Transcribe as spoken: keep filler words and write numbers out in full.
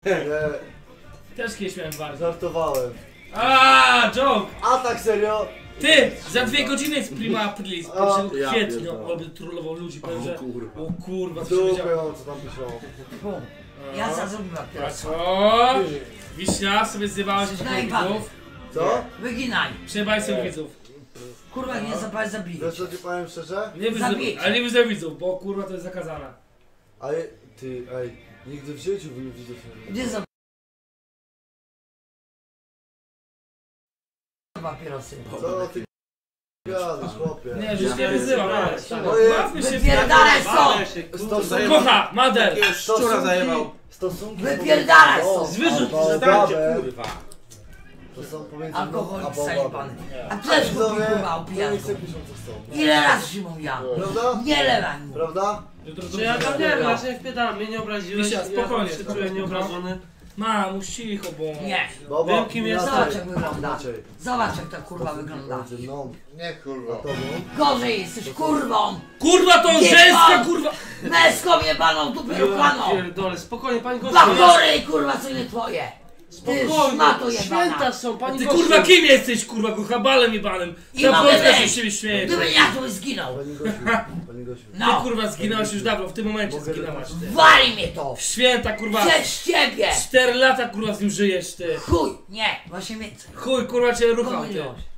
Nie, Też kiedyś miałem bardzo. żartowałem. Aaa, joke! A tak serio? Ty! Za dwie godziny jest prima aprilis, pierwszego ja kwietnia. pierdolę. On by trollował ludzi, powiem, że... kurwa. O kurwa, co się Dupę wiedział. mam, co tam piszą. Bum. Ja za zrobiłem A papierosa. co? Wiśnia sobie zjebała się Znaj do widzów. Co? Wyginaj. Przejebaj sobie widzów. Kurwa, jak nie zapałeś, zabiję. Wiesz co ci powiem szczerze? Nie wyzywaj, Zabijcie. ale nie wyzywaj widzów, bo kurwa to jest zakazane. Ale ty, ej, nigdy w życiu bym nie widział filmu. Gdzie za... papierosy? Co ty gadasz, chłopie? Nie, już nie wyzywam, ale... Moje Bawmy się w... Wypierdalaj stąd! stosunki, Kocha, Mader! Takiego szczura zajebał. stosunki Wypierdalaj pomiędzy- stąd! Zwyrzuć, Albo zostańcie, babę, kurwa. To są pomiędzy Alkoholik mną a zajebany. babą. A też kupił Widzowie, kurwa to opijany. niech sobie piszą co chcą. Ile razy ci mówiłam? Prawda? Nie lewaj mu. Prawda? Jutro Czy ja to tam nie wiem, ja się nie wpytałem, mnie nie obraziłeś, Misia, ja spokojnie, się spokojnie. czuję nieobrażony. Mamuś, cicho, bo... Nie. Baba, Wiem, kim jest. Zobacz jak wygląda. Inaczej. Zobacz jak ta kurwa wygląda. Między mną Nie a kurwa. tobą. Gorzej jesteś kurwą! Kurwa to Nie żeńska, ma- kurwa! Męską jebaną, dupę ruchaną! Pierdolę, spokojnie, pani gościu. Bachory kurwa co nie twoje! Ty Spokojnie, szmato jebana! święta są, pani Ty gościu. kurwa kim jesteś, kurwa, kochabalem jebanem? I Ta mamy Polska się być. z siebie śmieje. Gdyby ja to by zginął! Pani Gosiu, pani Gosiu. Ty No! kurwa zginąłeś już dawno, w tym momencie Mogę- zginęłaś ty. Wali mnie to! W święta kurwa, Przez ciebie! cztery lata kurwa z nim żyjesz ty. Chuj! Nie! Właśnie więcej! Chuj kurwa cię ruchał ty. Pomyliłeś.